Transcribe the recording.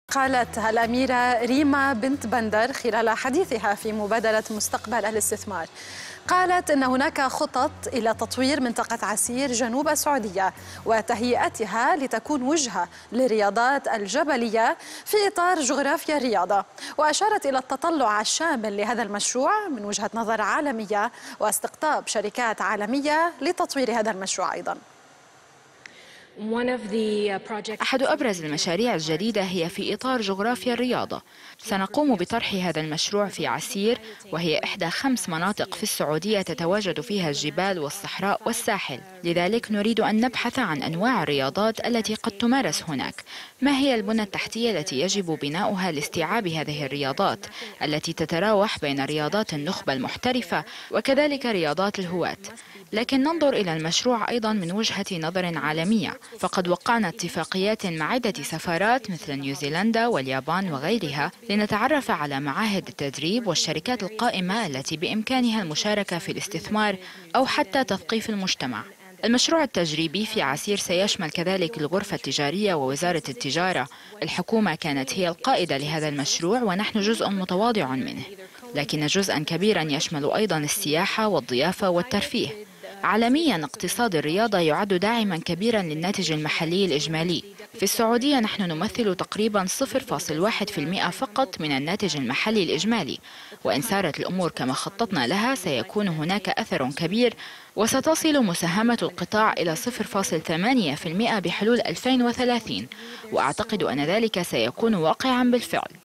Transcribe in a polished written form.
قالت الأميرة ريما بنت بندر خلال حديثها في مبادرة مستقبل الاستثمار. قالت إن هناك خطط إلى تطوير منطقة عسير جنوب السعودية وتهيئتها لتكون وجهة للرياضات الجبلية في إطار جغرافيا الرياضة، وأشارت إلى التطلع الشامل لهذا المشروع من وجهة نظر عالمية واستقطاب شركات عالمية لتطوير هذا المشروع أيضاً. أحد أبرز المشاريع الجديدة هي في إطار جغرافيا الرياضة. سنقوم بطرح هذا المشروع في عسير، وهي إحدى 5 مناطق في السعودية تتواجد فيها الجبال والصحراء والساحل. لذلك نريد أن نبحث عن أنواع الرياضات التي قد تمارس هناك. ما هي البنى التحتية التي يجب بناؤها لاستيعاب هذه الرياضات التي تتراوح بين رياضات النخبة المحترفة وكذلك رياضات الهواة؟ لكن ننظر إلى المشروع أيضا من وجهة نظر عالمية، فقد وقعنا اتفاقيات مع عدة سفارات مثل نيوزيلندا واليابان وغيرها لنتعرف على معاهد التدريب والشركات القائمة التي بإمكانها المشاركة في الاستثمار أو حتى تثقيف المجتمع. المشروع التجريبي في عسير سيشمل كذلك الغرفة التجارية ووزارة التجارة. الحكومة كانت هي القائدة لهذا المشروع ونحن جزء متواضع منه، لكن جزءا كبيرا يشمل أيضا السياحة والضيافة والترفيه. عالميا اقتصاد الرياضة يعد داعما كبيرا للناتج المحلي الإجمالي. في السعودية نحن نمثل تقريبا 0.1% فقط من الناتج المحلي الإجمالي، وإن سارت الأمور كما خططنا لها سيكون هناك أثر كبير، وستصل مساهمة القطاع إلى 0.8% بحلول 2030، وأعتقد أن ذلك سيكون واقعا بالفعل.